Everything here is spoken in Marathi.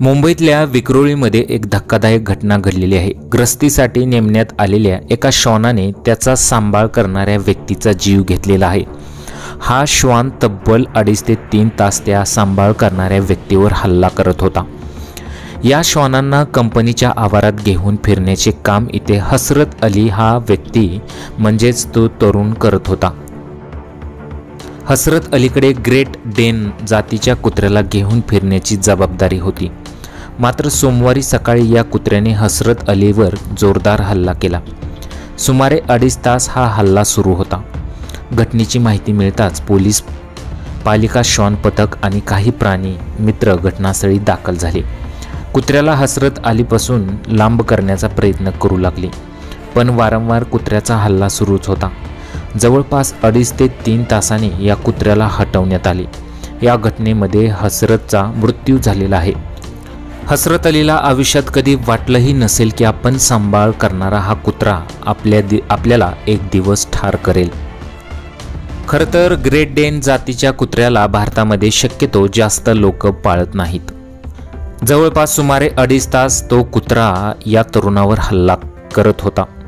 मुंबईतल्या विक्रोळीमध्ये एक धक्कादायक घटना घडलेली आहे। ग्रस्तीसाठी नेमण्यात आलेल्या एका श्वानाने त्याचा सांभाळ करणाऱ्या व्यक्तीचा जीव घेतलेला आहे। हा श्वान तब्बल 2.5 ते 3 तास त्या सांभाळ करणाऱ्या व्यक्तीवर हल्ला करत होता। या श्वानांना कंपनीच्या आवारात घेऊन फिरण्याचे काम इथे हसरत अली हा व्यक्ती म्हणजेच तो तरुण करत होता। हसरत अलीकडे ग्रेट डेन जातीच्या कुत्र्याला घेऊन फिरण्याची जबाबदारी होती। मात्र सोमवारी सकाळी या कुत्र्याने हसरत अलीवर जोरदार हल्ला केला। सुमारे 2.5 तास हा हल्ला सुरू होता। घटनेची माहिती मिळताच पोलीस, पालिका श्वान पथक आणि काही प्राणी मित्र घटनास्थळी दाखल झाले। कुत्र्याला हसरत अलीपासून लांब करण्याचा प्रयत्न करू लागले, पण वारंवार कुत्र्याचा हल्ला सुरूच होता। जवळपास 2.5 ते 3 तासांनी या कुत्र्याला हटवण्यात आले। या घटनेमध्ये हसरतचा मृत्यू झालेला आहे। हसरत अलीला आयुष्यात कधी वाटलंही नसेल की आपण सांभाळ करणारा हा कुत्रा आपल्याला एक दिवस ठार करेल। खरं तर ग्रेट डेन जातीच्या कुत्र्याला भारतामध्ये शक्यतो जास्त लोक पाळत नाहीत। जवळपास सुमारे 2.5 तास तो कुत्रा या तरुणावर हल्ला करत होता।